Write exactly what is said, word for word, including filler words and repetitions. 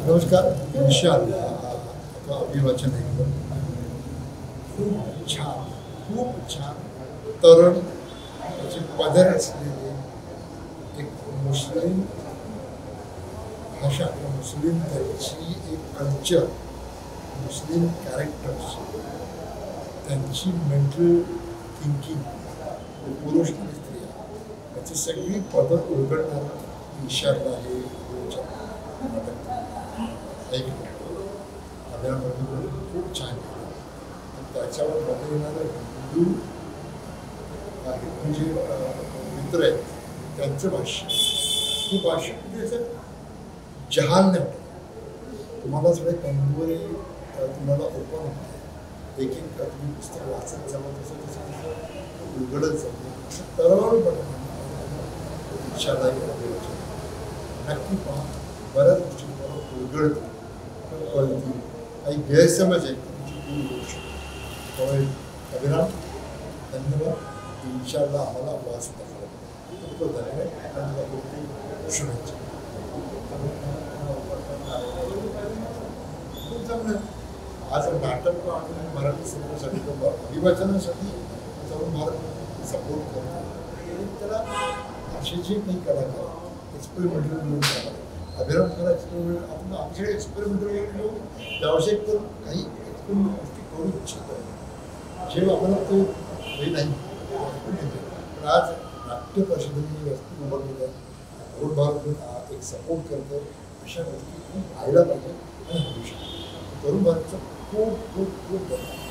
नमस्कार. इंशाअल्लाह अभिवाचन ऐकलं खूप छान खूप छान तरुण त्याचे पदर असलेले एक मुस्लिम भाषा मुस्लिम त्यांची एक कल्चर मुस्लिम कॅरेक्टर्स त्यांची मेंटल थिंकिंग पुरुष आणि स्त्रिया याची सगळी पदर उलगडणारं इंशाअल्लाह हे ऐकलं अभिनय खूप छान केलं आणि त्याच्यावर मध्ये येणारं हिंदू हिंदू जे मित्र आहेत त्यांचं भाष्य हे भाष्य म्हणजे असं जहाल नाही वाटत तुम्हाला सगळे कंगोरे तुम्हाला ओपन होते एक एक तुम्ही पुस्तक वाचत जावं तसं तसं तसं उलगडत जावं असं तरळपणे इच्छादायी नक्की पहा बऱ्याच गोष्टी तुम्हाला उलगडतील कळतील काही गैरसमज आहेत तुमची दूर होऊ शकतो त्यामुळे अभिराम धन्यवाद इंशाअल्लाह आम्हाला आवाज दाखवला खूप धन्यवाद आणि खूप शुभेच्छा खूप चांगलं आज नाटक आणि मराठी सिनेमासाठी अभिवाचनासाठी जाऊन भारत सपोर्ट करतो आणि त्याला असे जे काही कलाकार एक्सपेरिमेंटल म्हणून करायला अभिराम करा एक्सपेरिमेंट आपण आमच्याकडे एक्सपेरिमेंटल घेऊन व्यावसायिक करून काही एक्सपेरिमेंट गोष्टी करू इच्छितो जेव्हा आम्हाला तो हे नाही पण आज नाट्य परिषदेने वस्तू उभारलेल्या रोड भारत एक सपोर्ट करतो अशा गोष्टी खूप व्हायला पाहिजे आणि होऊ शकतो तरुण भारतचा खूप खूप खूप